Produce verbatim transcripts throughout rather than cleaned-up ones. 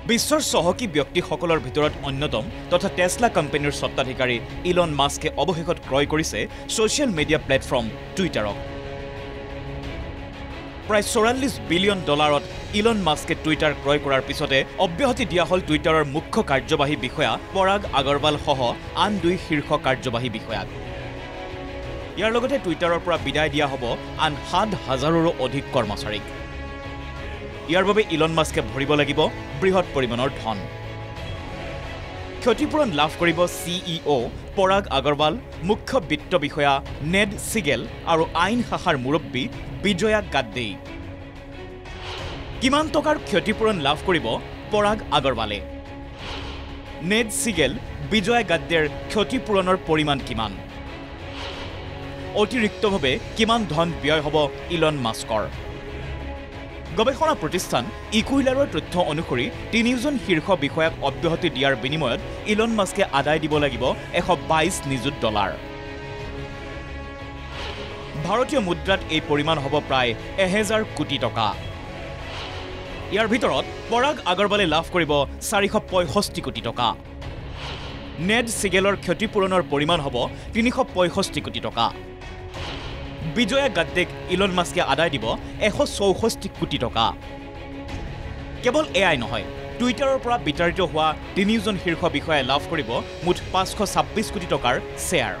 বিশ্বৰ চহকী ব্যক্তিসকলৰ ভিতৰত অন্যতম তথা টেছলা কোম্পানীৰ স্বত্বাধিকাৰী ইলন মাস্কে অৱশেষত ক্ৰয় কৰিছে ছ'চিয়েল মিডিয়া প্লেটফৰ্ম টুইটাৰক। প্ৰায় চৌৰাল্লিছ বিলিয়ন ডলাৰত ইলন মাস্কে টুইটাৰ ক্ৰয় কৰাৰ পিছতে অব্যাহতি দিয়া হ'ল টুইটাৰৰ মুখ্য কাৰ্যবাহী বিষয়া পৰাগ আগৰৱাল সহ আন দুই শীৰ্ষ কাৰ্যবাহী বিষয়াক। ইয়াৰ লগতে টুইটাৰৰ পৰা বিদায় দিয়া হ'ব আন সাত হাজাৰৰো অধিক কৰ্মচাৰীক। ইয়াৰ বাবে ইলন মাস্কে ভৰিব লাগিব বৃহৎ পৰিমাণৰ ধন। ক্ষতিপূৰণ লাভ কৰিব চি ই অ' পৰাগ আগৰৱাল, মুখ্য বিত্ত বিষয়া নেড চিগেল আৰু আইন শাখাৰ মুৰব্বী বিজয়া গাদ্দেই। কিমান টকাৰ ক্ষতিপূৰণ লাভ কৰিব পৰাগ আগৰৱালে? নেড চিগেল, বিজয়া গাদ্দেৰ ক্ষতিপূৰণৰ পৰিমাণ কিমান? অতিৰিক্তভাৱে কিমান ধন ব্যয় হ'ব ইলন মাস্কৰ? গৱেষণা প্ৰতিষ্ঠান ইকুইলাৰৰ তথ্য অনুসৰি তিনিওজন শীৰ্ষ বিষয়াক অব্যাহতি দিয়াৰ বিনিময়ত ইলন মাস্কে আদায় দিব লাগিব এশ বাইছ নিযুত ডলাৰ। ভাৰতীয় মুদ্ৰাত এই পৰিমাণ হ'ব প্ৰায় এহেজাৰ কোটি টকা। ইয়াৰ ভিতৰত পৰাগ আগৰৱালে লাভ কৰিব চাৰিশ পঁয়ষষ্ঠি কোটি টকা। নেড চিগেলৰ ক্ষতিপূৰণৰ পৰিমাণ হ'ব তিনিশ পঁয়ষষ্ঠি কোটি টকা। বিজয়া গাদ্দেক ইলন মাস্কে আদায় দিব এশ চৌষষ্ঠি কোটি টকা। কেৱল এয়াই নহয়, টুইটাৰৰ পৰা বিতাড়িত হোৱা তিনিওজন শীৰ্ষ বিষয়াই লাভ কৰিব মুঠ পাঁচশ ছাব্বিছ কোটি টকাৰ শ্বেয়াৰ।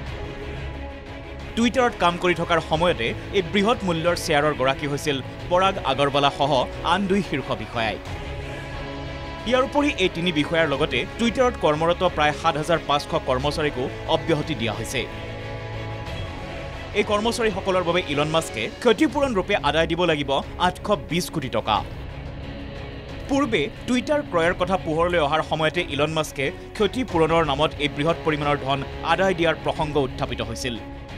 টুইটাৰত কাম কৰি থকাৰ সময়তে এই বৃহৎ মূল্যৰ শ্বেয়াৰৰ গৰাকী হৈছিল পৰাগ আগৰৱালা সহ আন দুই শীৰ্ষ বিষয়াই। ইয়াৰ উপৰি এই তিনি বিষয়াৰ লগতে টুইটাৰত কৰ্মৰত প্ৰায় সাত হাজাৰ পাঁচশ কৰ্মচাৰীকো অব্যাহতি দিয়া হৈছে। এই কৰ্মচাৰীসকলৰ বাবে ইলন মাস্কে ক্ষতিপূৰণ ৰূপে আদায় দিব লাগিব আঠশ বিছ কোটি টকা। পূৰ্বে টুইটাৰ ক্ৰয়ৰ কথা পোহৰলৈ অহাৰ সময়তে ইলন মাস্কে ক্ষতিপূৰণৰ নামত এই বৃহৎ পৰিমাণৰ ধন আদায় দিয়াৰ প্ৰসংগ উত্থাপিত হৈছিল।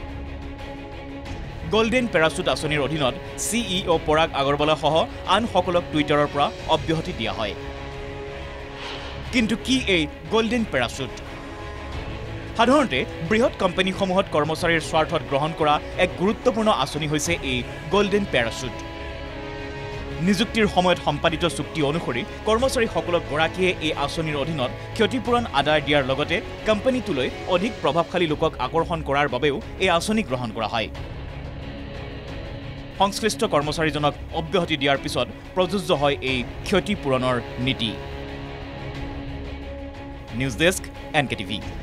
গল্ডেন পেৰাচুট আঁচনিৰ অধীনত চি ই অ' পৰাগ আগৰৱালা সহ আনসকলক টুইটাৰৰ পৰা অব্যাহতি দিয়া হয়। কিন্তু কি এই গল্ডেন পেৰাচুট? সাধাৰণতে বৃহৎ কোম্পানীসমূহত কৰ্মচাৰীৰ স্বাৰ্থত গ্ৰহণ কৰা এক গুৰুত্বপূৰ্ণ আঁচনি হৈছে এই গল্ডেন পেৰাচুট। নিযুক্তিৰ সময়ত সম্পাদিত চুক্তি অনুসৰি কৰ্মচাৰীসকলক গৰাকীয়ে এই আঁচনিৰ অধীনত ক্ষতিপূৰণ আদায় দিয়াৰ লগতে কোম্পানীটোলৈ অধিক প্ৰভাৱশালী লোকক আকৰ্ষণ কৰাৰ বাবেও এই আঁচনি গ্ৰহণ কৰা হয়। সংশ্লিষ্ট কৰ্মচাৰীজনক অব্যাহতি দিয়াৰ পিছত প্ৰযোজ্য হয় এই ক্ষতিপূৰণৰ নীতি। News desk, N K TV.